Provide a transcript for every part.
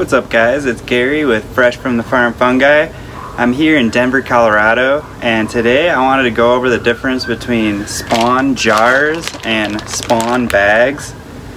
What's up guys, it's Gary with Fresh from the Farm Fungi. I'm here in Denver, Colorado, and today I wanted to go over the difference between spawn jars and spawn bags.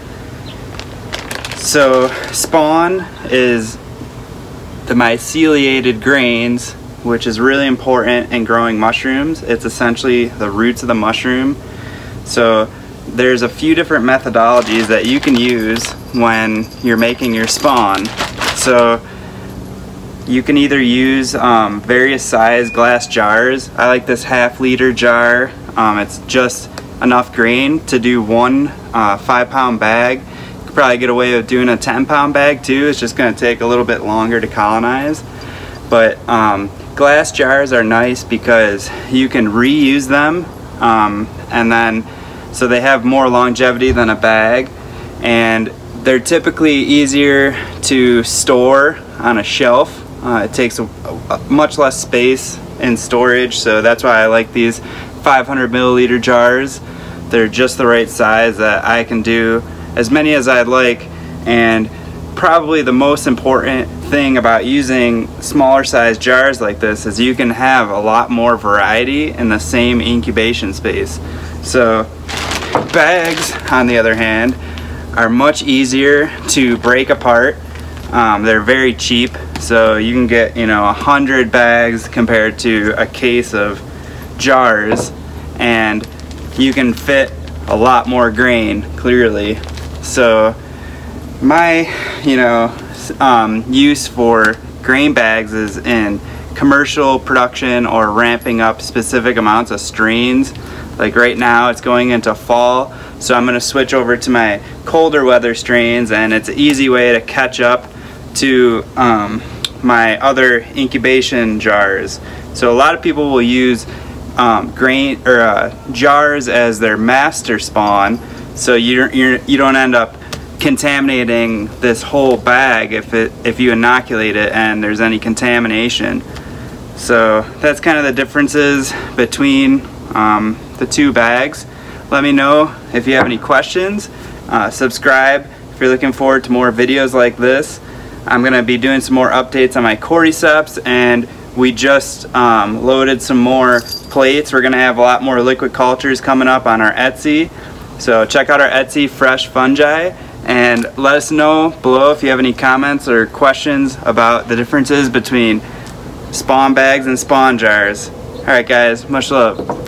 So spawn is the myceliated grains, which is really important in growing mushrooms. It's essentially the roots of the mushroom. So there's a few different methodologies that you can use when you're making your spawn. So you can either use various size glass jars. I like this half-liter jar. It's just enough grain to do one 5-pound bag. You could probably get away with doing a 10-pound bag too. It's just going to take a little bit longer to colonize. But glass jars are nice because you can reuse them, and then so they have more longevity than a bag, and they're typically easier to store on a shelf. It takes a much less space in storage, so that's why I like these 500 milliliter jars. They're just the right size that I can do as many as I'd like. And probably the most important thing about using smaller size jars like this is you can have a lot more variety in the same incubation space. So bags, on the other hand, are much easier to break apart. They're very cheap, so you can get 100 bags compared to a case of jars, and you can fit a lot more grain clearly. So my use for grain bags is in commercial production or ramping up specific amounts of strains. Like right now it's going into fall, so I'm going to switch over to my colder weather strains, and it's an easy way to catch up to my other incubation jars. So a lot of people will use grain or jars as their master spawn, so you don't end up contaminating this whole bag if you inoculate it and there's any contamination. So that's kind of the differences between the two bags. Let me know if you have any questions. Subscribe if you're looking forward to more videos like this. I'm going to be doing some more updates on my cordyceps, and we just loaded some more plates. We're going to have a lot more liquid cultures coming up on our Etsy. So check out our Etsy, Fresh Fungi, and let us know below if you have any comments or questions about the differences between spawn bags and spawn jars. Alright guys, much love.